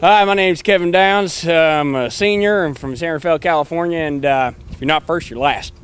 Hi, my name's Kevin Downs. I'm a senior. I'm from San Rafael, California, and if you're not first, you're last.